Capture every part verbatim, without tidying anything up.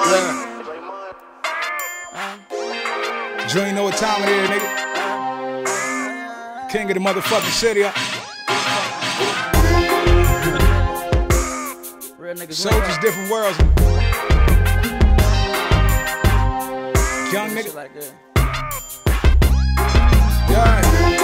Yeah. You ain't know what time it is, nigga. King of the motherfucking city. Real niggas. Soldiers, different worlds. Young nigga. Like that. Yeah.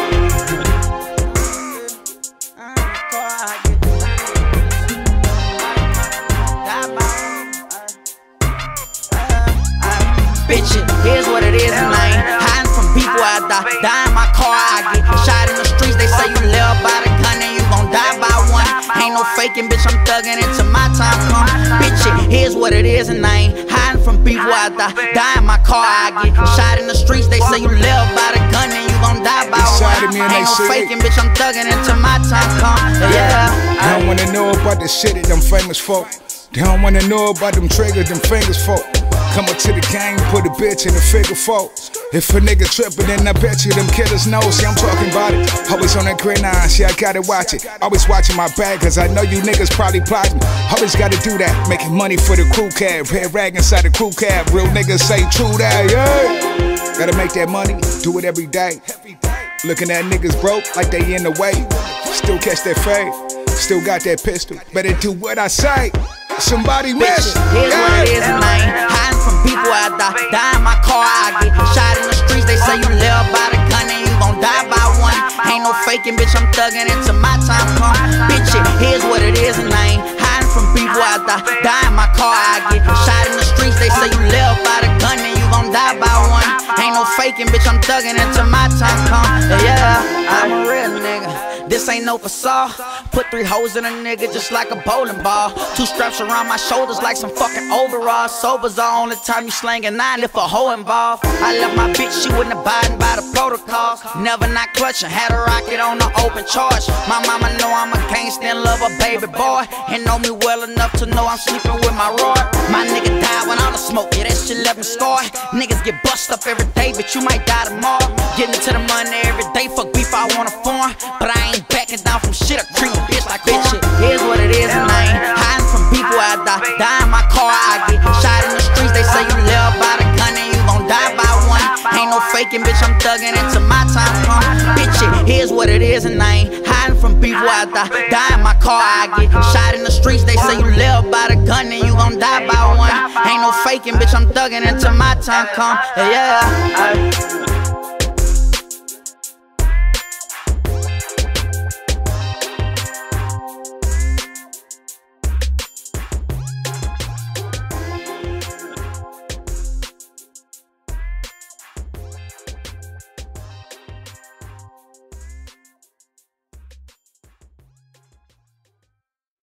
Bitch, here's what it is, and I ain't hiding from people. I die, die in my car, I get shot in the streets. They say you live by the gun and you gon' die by one. Ain't no faking, bitch, I'm thugging until my time come. Bitch, here's what it is, and I ain't hiding from people. I die, die in my car, I get shot in the streets. They say you live by the gun and you gon' die by one. Ain't no faking, bitch, I'm thugging until my time come. Yeah. They don't wanna know about the shit that them famous folk. They don't wanna know about them triggers, them fingers folk. Come up to the gang, put a bitch in a figure four. If a nigga trippin', then I bet you them killers know. See, I'm talking about it. Always on that gridiron, see, I gotta watch it. Always watching my bag, cause I know you niggas probably plotting. Always gotta do that, making money for the crew cab. Red rag inside the crew cab. Real niggas say true that, yeah. Gotta make that money, do it every day. Looking at niggas broke like they in the way. Still catch that fade, still got that pistol. Better do what I say. Somebody miss. Here's yeah. what it is, and I ain't hiding from people. I die, die in my car, I get shot in the streets. They say you live by the gun and you gon' die by one. Ain't no faking, bitch, I'm thugging until my time come. Bitch, here's what it is, and I ain't hiding from people. I die, die in my car, I get shot in the streets. They say you live by the gun and you gon' die by one. Ain't no faking, bitch, I'm thugging until my time come. Yeah, I'm a real nigga. This ain't no facade. Put three hoes in a nigga just like a bowling ball. Two straps around my shoulders like some fucking overalls. Sober's the only time you slang a nine if a hoe involved. I left my bitch, she wouldn't abiding by the protocols. Never not clutching, had a rocket on the open charge. My mama know I'm a gangsta and love a baby boy, and know me well enough to know I'm sleeping with my rod. My nigga died when all the smoke, yeah, that shit left me scarred. Niggas get bust up every day, but you might die tomorrow. Getting to the money every day, fuck beef, I want a foreign. But I ain't backing down from shit, I treat a bitch like bitch. Here's what it is, and I ain't hiding from people. I die, die in my car, I get shot in the streets. They say you live by the gun and you gon' die by one. Ain't no faking, bitch, I'm thugging until my time come. Bitch, here's what it is, and I ain't hiding from people. I die, die in my car, I get shot in the streets. They say you live by the gun and you gon' die by one. Ain't no faking, bitch, I'm thugging until my time come. Yeah.